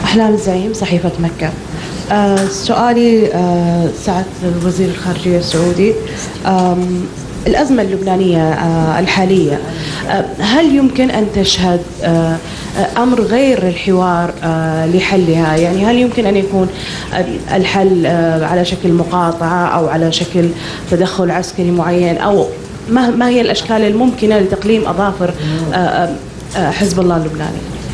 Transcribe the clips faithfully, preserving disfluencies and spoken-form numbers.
أحلام الزعيم، صحيفة مكة. آه سؤالي آه سعادة وزير الخارجية السعودي، الأزمة اللبنانية آه الحالية، آه هل يمكن أن تشهد آه أمر غير الحوار آه لحلها؟ يعني هل يمكن أن يكون الحل آه على شكل مقاطعة أو على شكل تدخل عسكري معين، أو ما ما هي الأشكال الممكنة لتقليم أظافر آه آه حزب الله اللبناني؟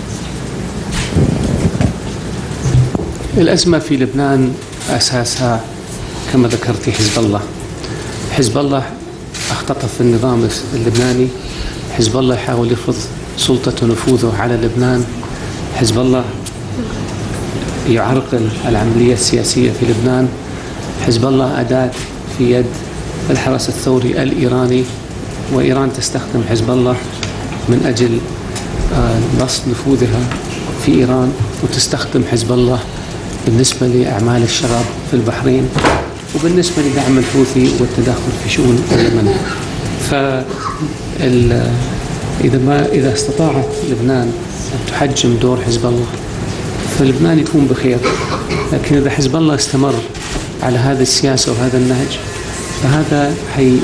الأزمة في لبنان أساسها كما ذكرتي حزب الله. حزب الله اختطف النظام اللبناني، حزب الله يحاول يفرض سلطته ونفوذه على لبنان، حزب الله يعرقل العملية السياسية في لبنان، حزب الله أداة في يد الحرس الثوري الإيراني، وإيران تستخدم حزب الله من أجل بسط نفوذها في إيران، وتستخدم حزب الله بالنسبة لأعمال الشغب في البحرين، وبالنسبة لدعم الحوثي والتدخل في شؤون اليمن. فإذا ما إذا استطاعت لبنان أن تحجم دور حزب الله فلبنان يكون بخير، لكن إذا حزب الله استمر على هذه السياسة وهذا النهج فهذا حي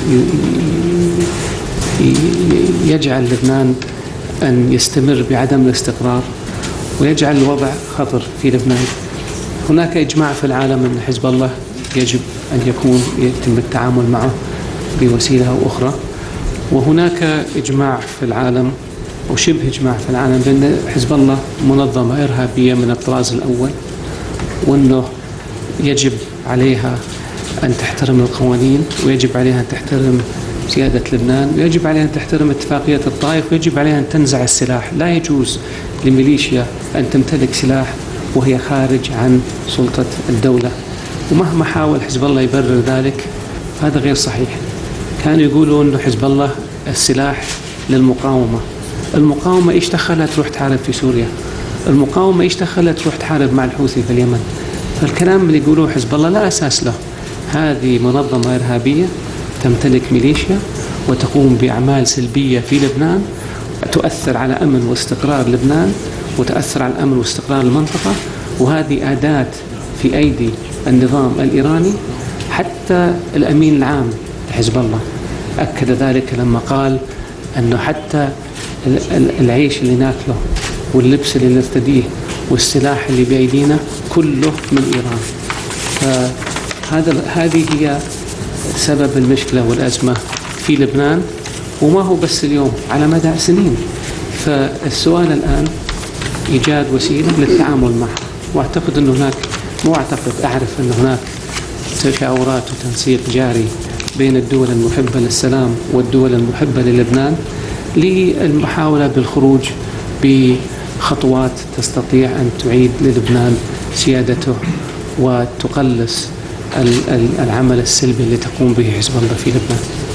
يجعل لبنان أن يستمر بعدم الاستقرار ويجعل الوضع خطر في لبنان. هناك إجماع في العالم أن حزب الله يجب أن يكون يتم التعامل معه بوسيلة أو أخرى، وهناك إجماع في العالم أو شبه إجماع في العالم بأن حزب الله منظمة إرهابية من الطراز الأول، وأنه يجب عليها أن تحترم القوانين، ويجب عليها أن تحترم سيادة لبنان، ويجب عليها أن تحترم اتفاقية الطائف، ويجب عليها أن تنزع السلاح. لا يجوز لميليشيا أن تمتلك سلاح وهي خارج عن سلطة الدولة، ومهما حاول حزب الله يبرر ذلك هذا غير صحيح. كانوا يقولوا أنه حزب الله السلاح للمقاومة، المقاومة إيش دخلها تروح تحارب في سوريا؟ المقاومة إيش دخلها تروح تحارب مع الحوثي في اليمن؟ فالكلام اللي يقولوه حزب الله لا أساس له. هذه منظمة إرهابية تمتلك ميليشيا وتقوم بأعمال سلبية في لبنان تؤثر على أمن واستقرار لبنان وتأثر على الأمن واستقرار المنطقة، وهذه أداة في أيدي النظام الإيراني. حتى الأمين العام لحزب الله أكد ذلك لما قال أنه حتى العيش اللي ناكله واللبس اللي نرتديه والسلاح اللي بأيدينا كله من إيران. فهذا هذه هي سبب المشكلة والأزمة في لبنان، وما هو بس اليوم، على مدى سنين. فالسؤال الآن إيجاد وسيلة للتعامل معها، وأعتقد أن هناك مو أعتقد أعرف أن هناك تشاورات وتنسيق جاري بين الدول المحبة للسلام والدول المحبة للبنان للمحاولة بالخروج بخطوات تستطيع أن تعيد للبنان سيادته وتقلص العمل السلبي اللي تقوم به حزب الله في لبنان.